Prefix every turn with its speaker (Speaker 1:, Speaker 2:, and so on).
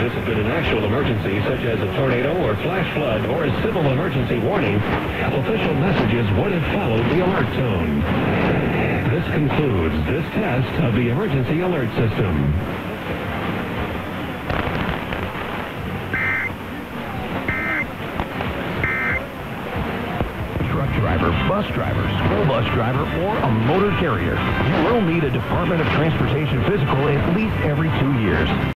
Speaker 1: this has been an actual emergency, such as a tornado or flash flood or a civil emergency warning, official messages would have followed the alert tone. This concludes this test of the emergency alert system.
Speaker 2: Truck driver, bus driver, school bus driver, or a motor carrier, you will need a Department of Transportation physical at least every 2 years.